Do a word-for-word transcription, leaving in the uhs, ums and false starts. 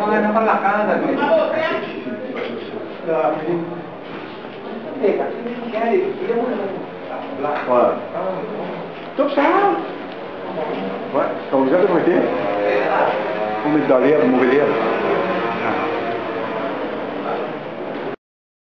Pagano con la casa. Voilà. Tot sao? Ouais, quand vous êtes arrêté, on est dans l'air, mauvais l'air.